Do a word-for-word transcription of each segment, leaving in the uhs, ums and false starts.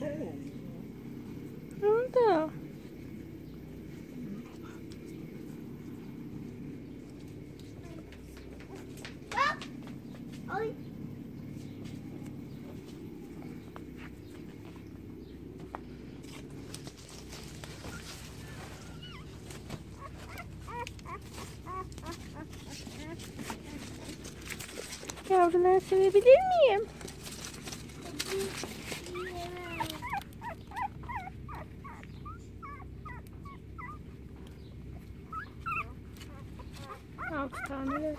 Ne oldu? Ay. Yavruları sevebilir miyim? Altı taneler.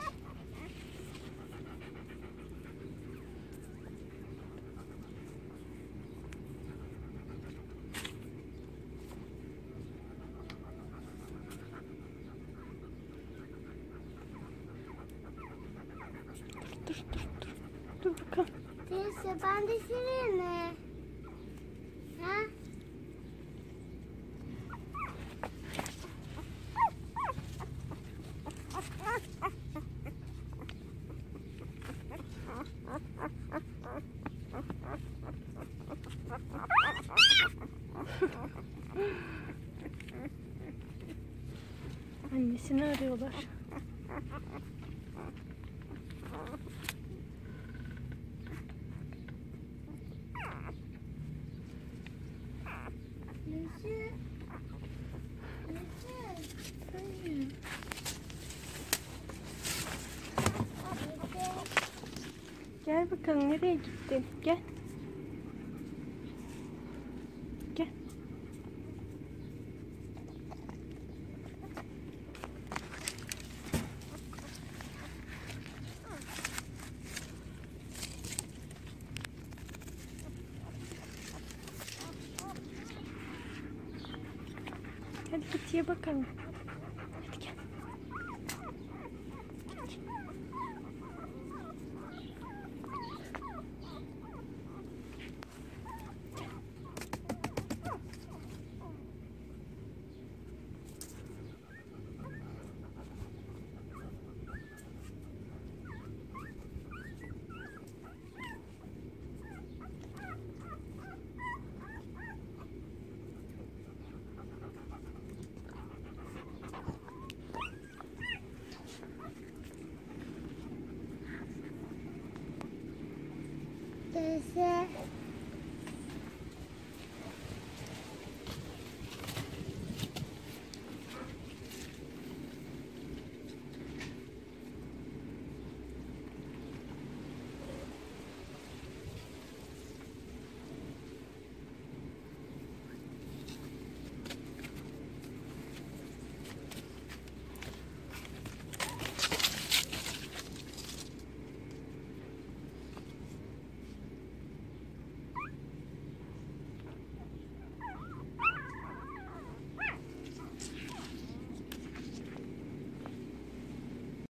Dur dur dur. Dur bakalım. Teyze ben de sileyim mi? Ha? Annesini arıyorlar. Nesi? Nesi? Hayır. Gel bakalım, nereye gittin? Gel. Gel. Hadi git ye bakalım. Hadi gel. Teyze.